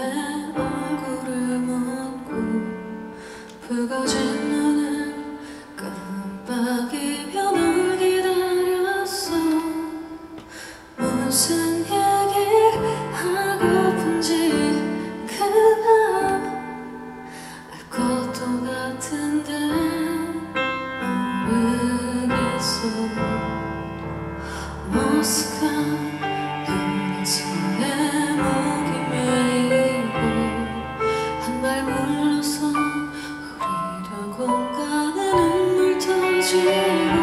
얼굴을 묻고 붉어진 눈은 깜빡이며 널 기다렸어. 무슨 얘기를 하고픈지 그만 알 것도 같은데 모르겠어. 머스가 눈에서의 목이 메이고 한 발 물러서 흐리던 공간에 눈물 터지고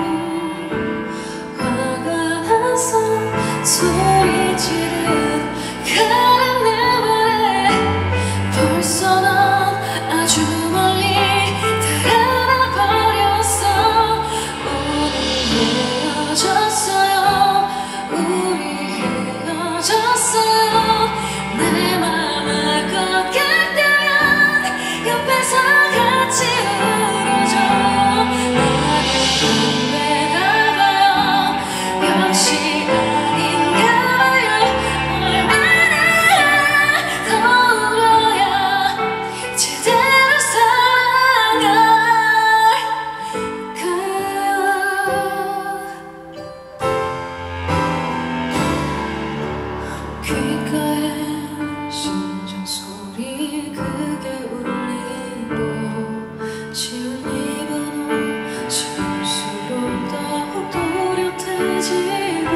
화가 나서 소리 지른 그런 내 말에 벌써 넌 아주 멀리 달아나 버렸어. 우리 헤어졌어요. 우리 헤어졌어요. 내 맘을 것 같다면 옆에서 같이 울어줘요. 나는 안 되나봐요. 역시 아닌가 봐요. 얼마나 더 울어야 제대로 사랑할까요? 귓가에 심장 소리 크게 울리고 지운 이 번호 지울수록 더욱 또렷해지고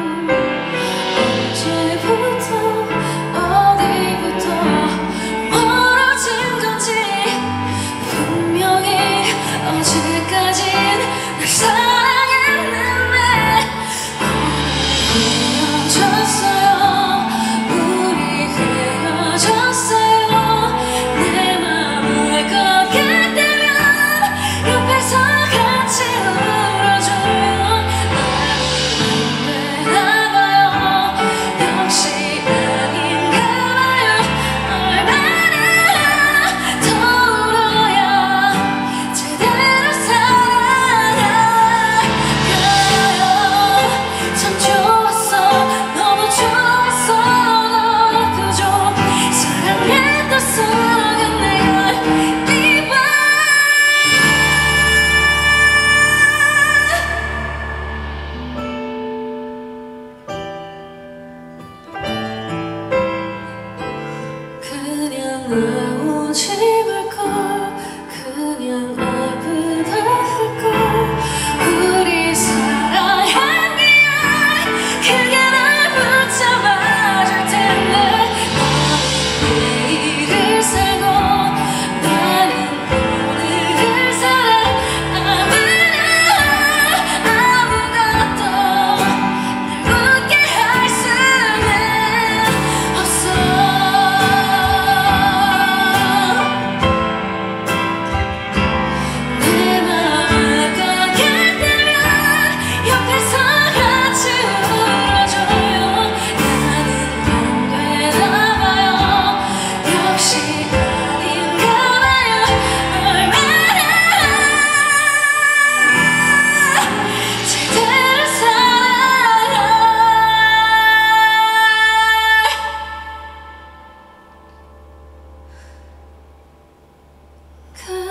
언제부터 어디부터 멀어진 건지 분명히 어제까진 날 사랑했는데 헤어졌어요. 우리 헤어졌어요. 내 맘을 것 같다면 옆에서 같이 울어줘요. 나는 안 되나봐요. 역시 아닌가 봐요. 얼마나 더 울어야 제대로 사랑할까요? 참 좋았어. 너무 좋았어. 너 그저 사랑했던 속은 내가 이봐. 그냥 나오지 말걸. 그냥 아프다 할걸. 우리 사랑하면 그게 날 붙잡아줄 텐데 너는 내일을 살고 나는 오늘을 살아. 아무것도 날 웃게 할 수는 없어. 내 맘을 것 같다면 옆에서 같이 울어줘요. 나는 안 되나봐요. 역시 아닌가 봐요. 얼마나 제대로 사랑할까요?